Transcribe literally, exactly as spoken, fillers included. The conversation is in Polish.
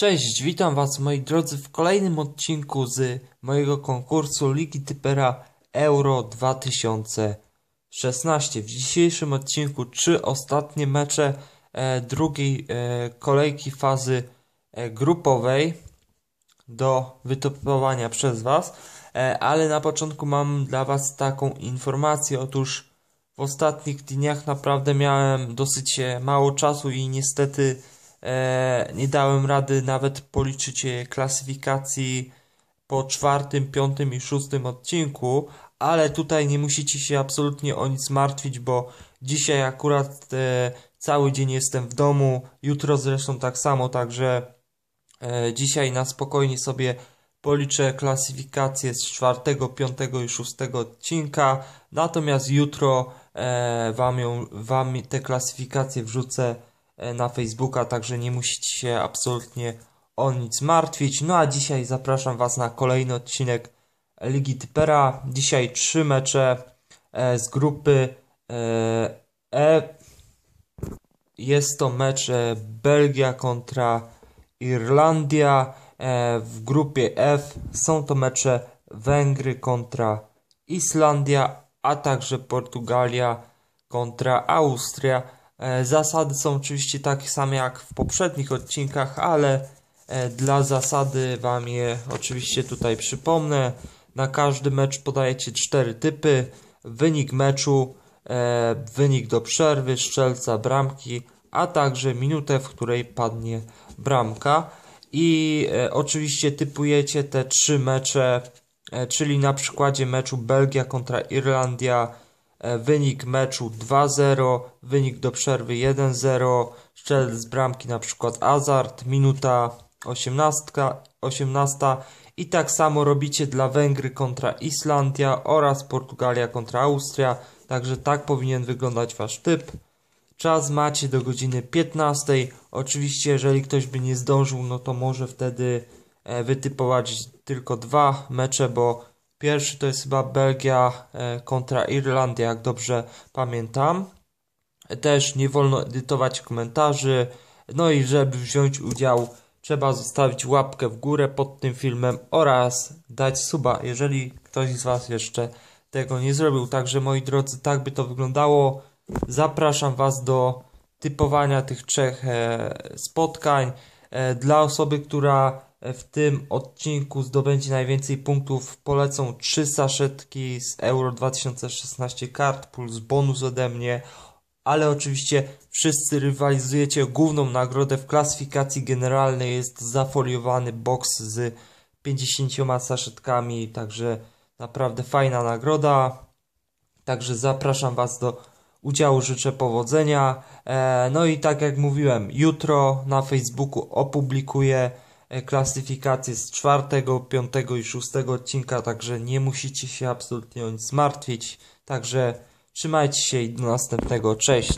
Cześć, witam was moi drodzy w kolejnym odcinku z mojego konkursu Ligi Typera Euro dwa tysiące szesnaście. W dzisiejszym odcinku trzy ostatnie mecze e, drugiej e, kolejki fazy e, grupowej do wytypowania przez was, e, ale na początku mam dla was taką informację. Otóż w ostatnich dniach naprawdę miałem dosyć mało czasu i niestety E, nie dałem rady nawet policzyć klasyfikacji po czwartym, piątym i szóstym odcinku, ale tutaj nie musicie się absolutnie o nic martwić, bo dzisiaj akurat e, cały dzień jestem w domu, jutro zresztą tak samo, także e, dzisiaj na spokojnie sobie policzę klasyfikację z czwartego, piątego i szóstego odcinka, natomiast jutro e, wam, ją, wam te klasyfikacje wrzucę na Facebooka, także nie musicie się absolutnie o nic martwić. No a dzisiaj zapraszam was na kolejny odcinek Ligi Typera. Dzisiaj trzy mecze e, z grupy E. Jest to mecz e, Belgia kontra Irlandia. E, w grupie F są to mecze Węgry kontra Islandia, a także Portugalia kontra Austria. Zasady są oczywiście takie same jak w poprzednich odcinkach, ale dla zasady wam je oczywiście tutaj przypomnę. Na każdy mecz podajecie cztery typy: wynik meczu, wynik do przerwy, strzelca bramki, a także minutę, w której padnie bramka. I oczywiście typujecie te trzy mecze, czyli na przykładzie meczu Belgia kontra Irlandia wynik meczu dwa zero, wynik do przerwy jeden zero, strzelec z bramki na przykład Hazard, minuta osiemnasta i tak samo robicie dla Węgry kontra Islandia oraz Portugalia kontra Austria, także tak powinien wyglądać wasz typ. Czas macie do godziny piętnastej, oczywiście jeżeli ktoś by nie zdążył, no to może wtedy wytypować tylko dwa mecze, bo pierwszy to jest chyba Belgia kontra Irlandia, jak dobrze pamiętam. Też nie wolno edytować komentarzy. No i żeby wziąć udział, trzeba zostawić łapkę w górę pod tym filmem oraz dać suba, jeżeli ktoś z was jeszcze tego nie zrobił. Także moi drodzy, tak by to wyglądało. Zapraszam was do typowania tych trzech spotkań. Dla osoby, która w tym odcinku zdobędzie najwięcej punktów, polecą trzy saszetki z Euro dwa tysiące szesnaście kart plus bonus ode mnie, ale oczywiście wszyscy rywalizujecie o główną nagrodę. W klasyfikacji generalnej jest zafoliowany box z pięćdziesięcioma saszetkami, także naprawdę fajna nagroda. Także zapraszam was do udziału, życzę powodzenia. No i tak jak mówiłem, jutro na Facebooku opublikuję klasyfikację z czwartego, piątego i szóstego odcinka, także nie musicie się absolutnie o nic martwić. Także trzymajcie się i do następnego. Cześć!